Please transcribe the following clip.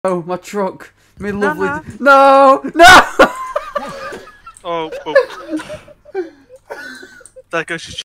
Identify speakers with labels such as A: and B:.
A: Oh, my truck. My
B: No,
A: lovely. No! No!
B: Oh. That goes to